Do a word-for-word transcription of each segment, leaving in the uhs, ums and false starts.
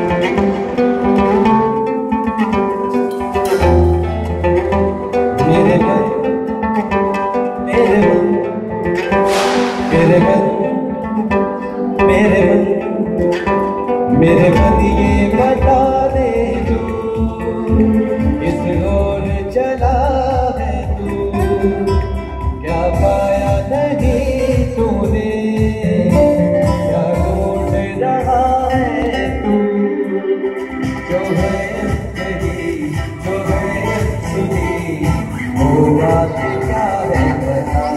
मेरे मन मेरे मन मेरे मन मेरे मन मेरे मन ये बता दे तू किस ओर चला है तू, क्या पाया नहीं तूने, क्या ढूंढ रहा है तू, जो है सही जो है सुनी वो बात क्या है बता।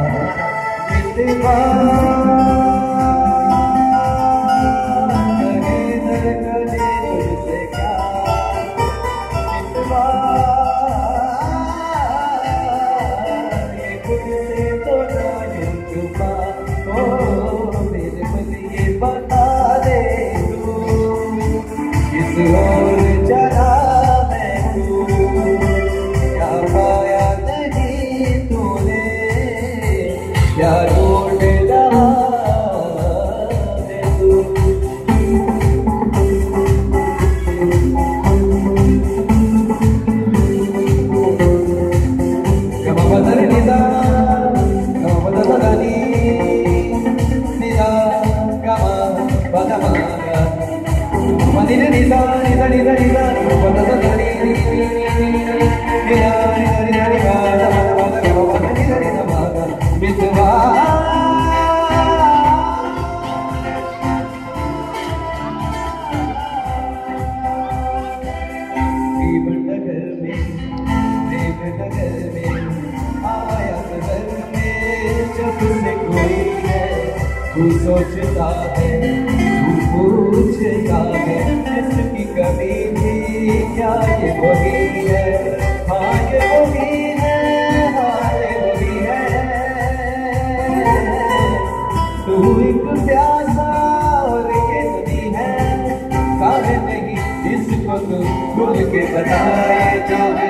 और चला है तू, क्या पाया नहीं तूने, क्या ढूंढ रहा है तू। गमा बदल निदा गमा बदल दानी निदा गमा बदमा मदिने निदा निदा निदा निदा बदल दानी निदा निदा निदा निदा बदल बदल गमा बदल निदा निदा मागा मितवा। नगर में प्रेम नगर में आया नगर में जब से कोई है तू सोचता है तू पूछता है इसकी कमी थी क्या ये वही है, हाँ ये वही है, हाँ ये वही है। तू एक प्यासा और ये नदी है, काहे नहीं इसको तू खुल के बताए जाए।